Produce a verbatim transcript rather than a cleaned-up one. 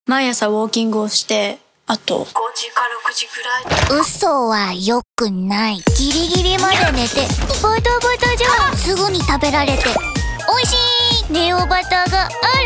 毎朝ウォーキングをして、あとごじかろくじぐらい。 嘘は良くない。ギリギリまで寝てバタバタじゃん。すぐに食べられて美味しいネオバターがある。